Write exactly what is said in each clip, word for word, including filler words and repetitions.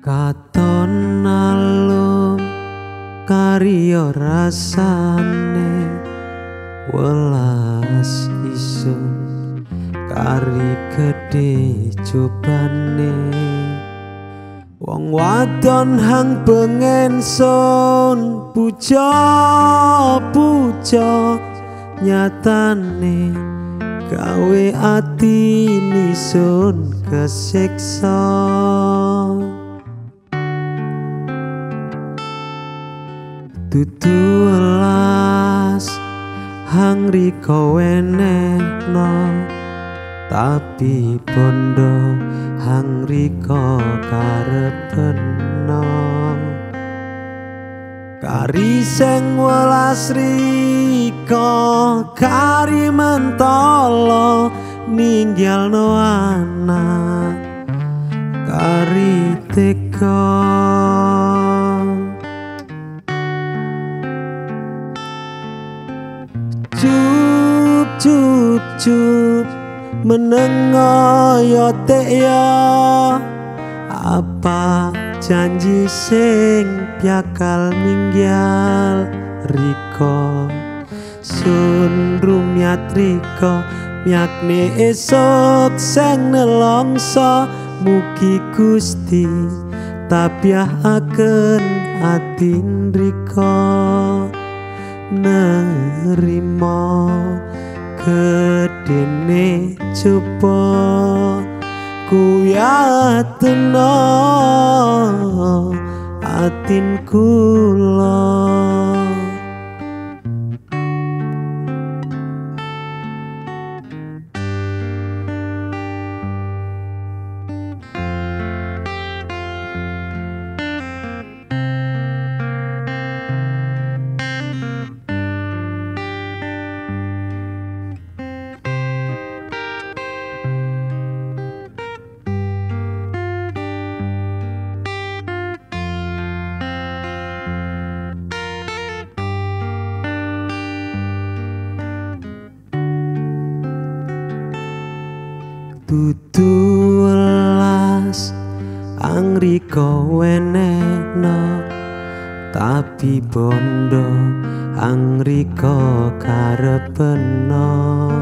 Katon alum karya rasane welas isun kari gedhe cobane wong wadon hang pengen sun puja puja nyatane gawe ati nisun kesiksa dudu welas hang riko wenehno tapi bondo hang riko karepeno kari sing welas riko kari mentolo ninggalno anak kari teka cup cup cup menengo yo ya apa janji sing piakal ninggal riko sun rumiat riko miakne esok sing nelongso mugi Gusti tabiahaken atin riko nerimo gedene coba kuyatno atin kula dudu welas angrika wenehno tapi bondo angrika karepeno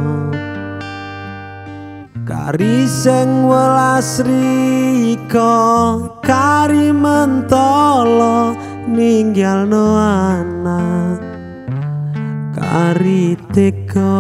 kari sing welas rika kari mentolo ninggalno anak kari teka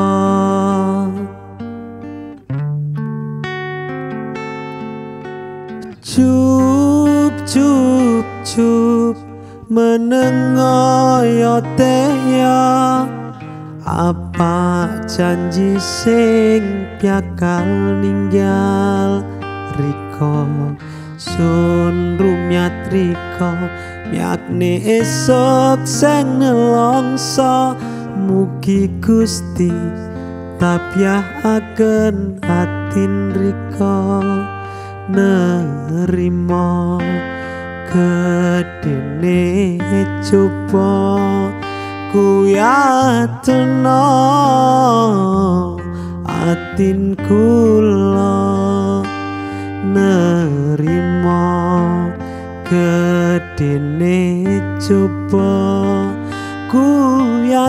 cup cup cup menengo yo ya apa janji sing piakal ninggal riko sun rumiat riko miakne esok sing nelongso mugi Gusti tabiahaken atin riko nerimo gedene coba kuyatno atin kula nerimo gedene coba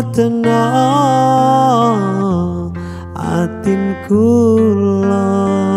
kuyatno atin kula